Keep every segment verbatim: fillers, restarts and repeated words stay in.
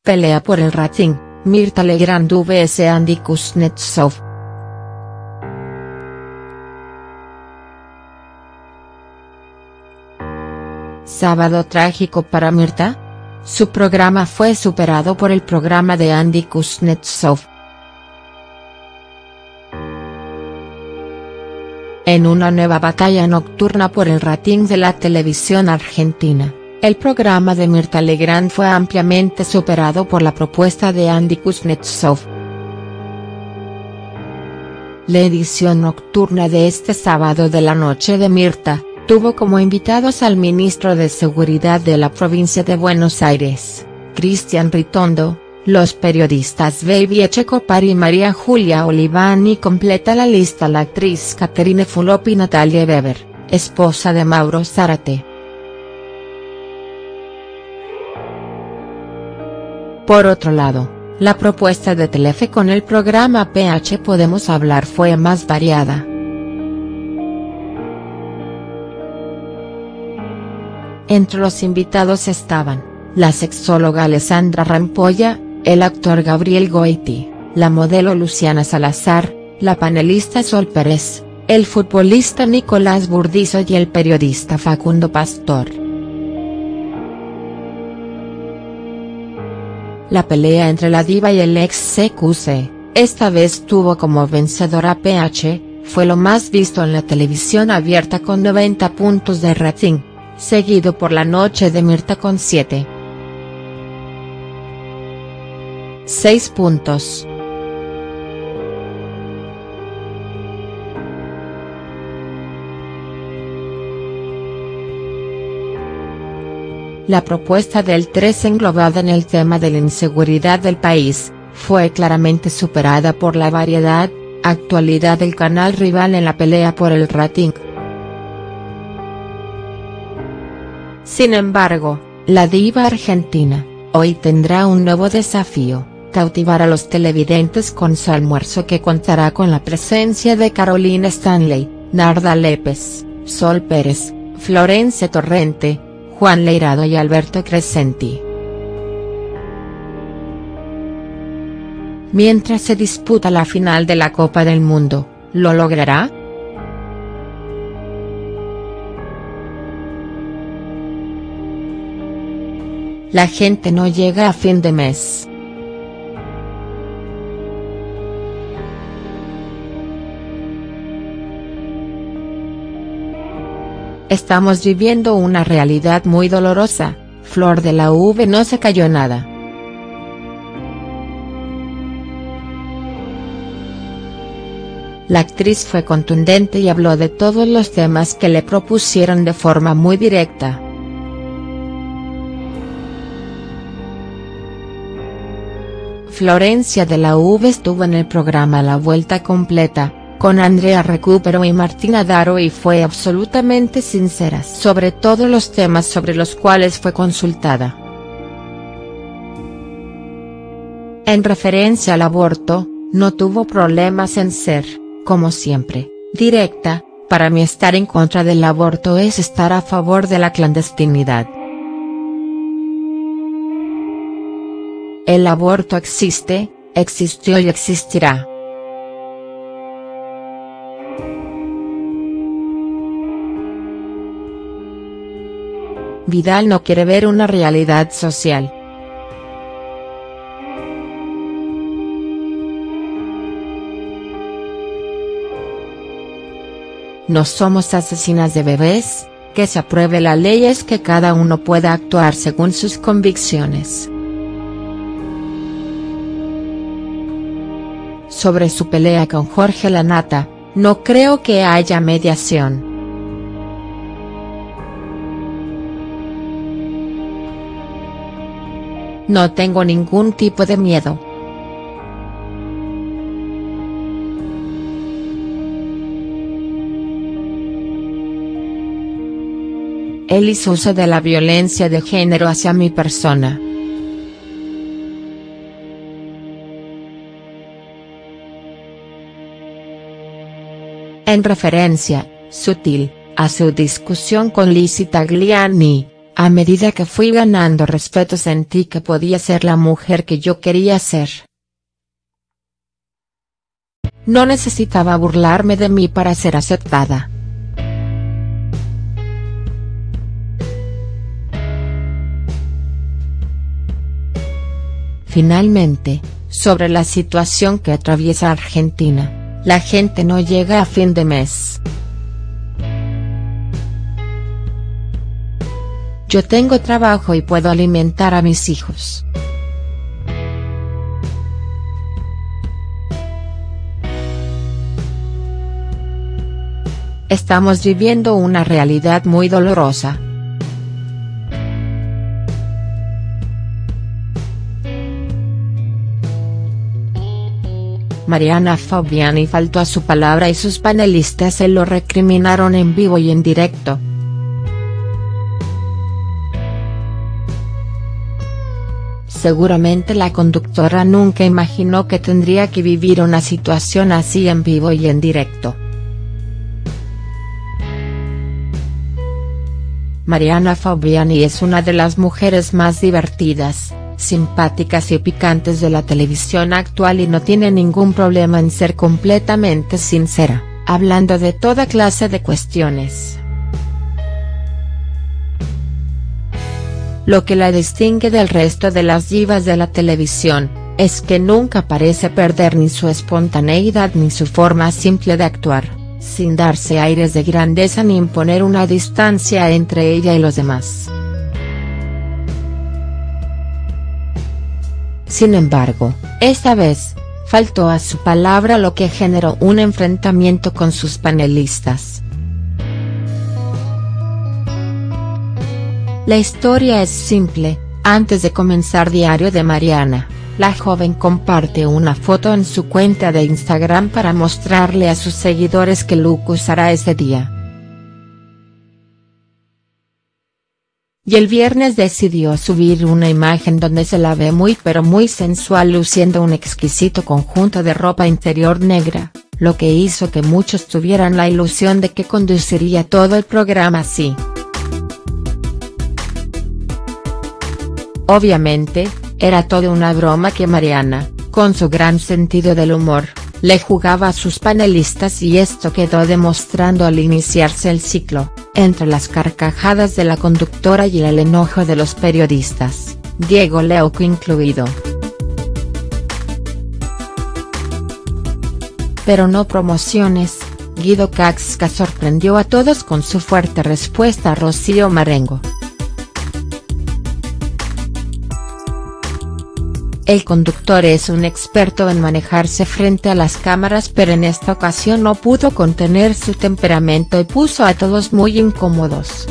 Pelea por el rating, Mirta Legrand vs Andy Kuznetsov. Sábado trágico para Mirta. Su programa fue superado por el programa de Andy Kuznetsov. En una nueva batalla nocturna por el rating de la televisión argentina, el programa de Mirta Legrand fue ampliamente superado por la propuesta de Andy Kuznetsov. La edición nocturna de este sábado de la noche de Mirta tuvo como invitados al ministro de Seguridad de la provincia de Buenos Aires, Cristian Ritondo, los periodistas Baby Echecopar y María Julia Oliván, y completa la lista la actriz Catherine Fulop y Natalia Weber, esposa de Mauro Zárate. Por otro lado, la propuesta de Telefe con el programa P H Podemos Hablar fue más variada. Entre los invitados estaban, la sexóloga Alessandra Rampolla, el actor Gabriel Goiti, la modelo Luciana Salazar, la panelista Sol Pérez, el futbolista Nicolás Burdizo y el periodista Facundo Pastor. La pelea entre la diva y el ex C Q C, esta vez tuvo como vencedora P H, fue lo más visto en la televisión abierta con noventa puntos de rating, seguido por La Noche de Mirta con siete. seis puntos. La propuesta del tres, englobada en el tema de la inseguridad del país, fue claramente superada por la variedad, actualidad del canal rival en la pelea por el rating. Sin embargo, la diva argentina, hoy tendrá un nuevo desafío: cautivar a los televidentes con su almuerzo, que contará con la presencia de Carolina Stanley, Narda Lépez, Sol Pérez, Florencia Torrente, Juan Leirado y Alberto Crescenti. Mientras se disputa la final de la Copa del Mundo, ¿lo logrará? La gente no llega a fin de mes. Estamos viviendo una realidad muy dolorosa. Flor de la U V no se cayó nada. La actriz fue contundente y habló de todos los temas que le propusieron de forma muy directa. Florencia de la U V estuvo en el programa La Vuelta Completa, con Andrea Recupero y Martina Daro, y fue absolutamente sincera sobre todos los temas sobre los cuales fue consultada. En referencia al aborto, no tuvo problemas en ser, como siempre, directa: para mí estar en contra del aborto es estar a favor de la clandestinidad. El aborto existe, existió y existirá. Vidal no quiere ver una realidad social. No somos asesinas de bebés. Que se apruebe la ley es que cada uno pueda actuar según sus convicciones. Sobre su pelea con Jorge Lanata, no creo que haya mediación. No tengo ningún tipo de miedo. Él hizo uso de la violencia de género hacia mi persona. En referencia, sutil, a su discusión con Lizzy Tagliani, A medida que fui ganando respeto sentí que podía ser la mujer que yo quería ser. No necesitaba burlarme de mí para ser aceptada. Finalmente, sobre la situación que atraviesa Argentina, la gente no llega a fin de mes. Yo tengo trabajo y puedo alimentar a mis hijos. Estamos viviendo una realidad muy dolorosa. Mariana Fabiani faltó a su palabra y sus panelistas se lo recriminaron en vivo y en directo. Seguramente la conductora nunca imaginó que tendría que vivir una situación así en vivo y en directo. Mariana Fabiani es una de las mujeres más divertidas, simpáticas y picantes de la televisión actual y no tiene ningún problema en ser completamente sincera, hablando de toda clase de cuestiones. Lo que la distingue del resto de las divas de la televisión, es que nunca parece perder ni su espontaneidad ni su forma simple de actuar, sin darse aires de grandeza ni imponer una distancia entre ella y los demás. Sin embargo, esta vez, faltó a su palabra, lo que generó un enfrentamiento con sus panelistas. La historia es simple. Antes de comenzar Diario de Mariana, la joven comparte una foto en su cuenta de Instagram para mostrarle a sus seguidores qué look usará ese día. Y el viernes decidió subir una imagen donde se la ve muy pero muy sensual luciendo un exquisito conjunto de ropa interior negra, lo que hizo que muchos tuvieran la ilusión de que conduciría todo el programa así. Obviamente, era todo una broma que Mariana, con su gran sentido del humor, le jugaba a sus panelistas y esto quedó demostrando al iniciarse el ciclo, entre las carcajadas de la conductora y el enojo de los periodistas, Diego Leuco incluido. Pero no promociones, Guido Casca sorprendió a todos con su fuerte respuesta a Rocío Marengo. El conductor es un experto en manejarse frente a las cámaras, pero en esta ocasión no pudo contener su temperamento y puso a todos muy incómodos.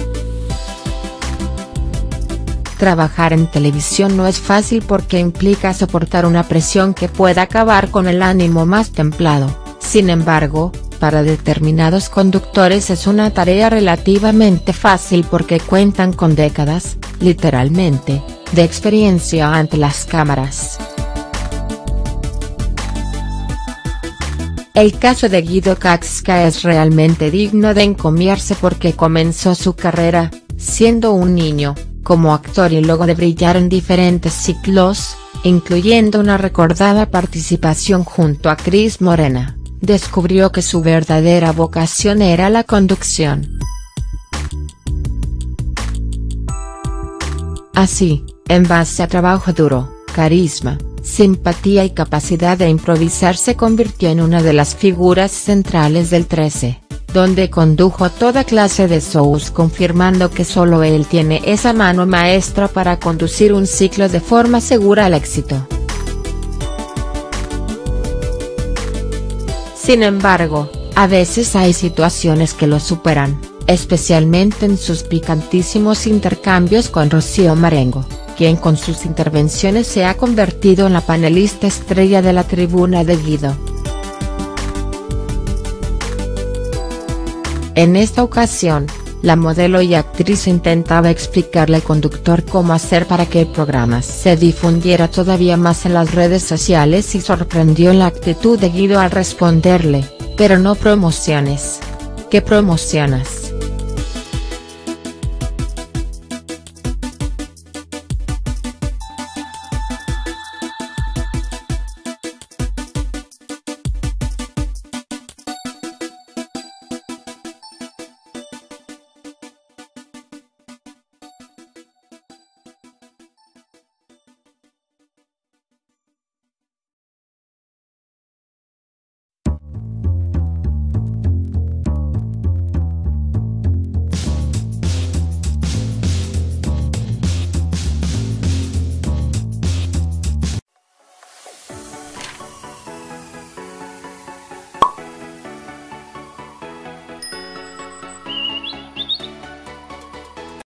Trabajar en televisión no es fácil porque implica soportar una presión que puede acabar con el ánimo más templado. Sin embargo, para determinados conductores es una tarea relativamente fácil porque cuentan con décadas, literalmente, de experiencia ante las cámaras. El caso de Guido Casca es realmente digno de encomiarse porque comenzó su carrera, siendo un niño, como actor y luego de brillar en diferentes ciclos, incluyendo una recordada participación junto a Cris Morena, descubrió que su verdadera vocación era la conducción. Así, en base a trabajo duro, carisma, simpatía y capacidad de improvisar se convirtió en una de las figuras centrales del trece, donde condujo toda clase de shows confirmando que solo él tiene esa mano maestra para conducir un ciclo de forma segura al éxito. Sin embargo, a veces hay situaciones que lo superan, especialmente en sus picantísimos intercambios con Rocío Marengo, quien con sus intervenciones se ha convertido en la panelista estrella de la tribuna de Guido. En esta ocasión, la modelo y actriz intentaba explicarle al conductor cómo hacer para que el programa se difundiera todavía más en las redes sociales y sorprendió en la actitud de Guido al responderle, pero no promociones. ¿Qué promocionas?